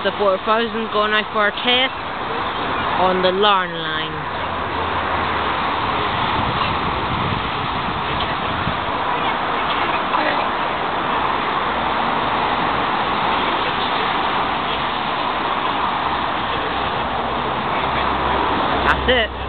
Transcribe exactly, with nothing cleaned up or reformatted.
the four thousand going out for a test on the Larne line. That's it.